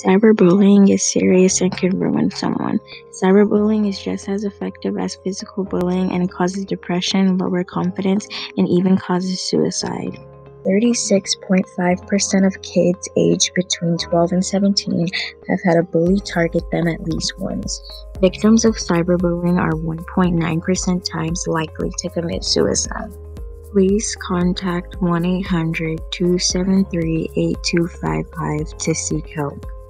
Cyberbullying is serious and can ruin someone. Cyberbullying is just as effective as physical bullying and causes depression, lower confidence, and even causes suicide. 36.5% of kids aged between 12 and 17 have had a bully target them at least once. Victims of cyberbullying are 1.9% times likely to commit suicide. Please contact 1-800-273-8255 to seek help.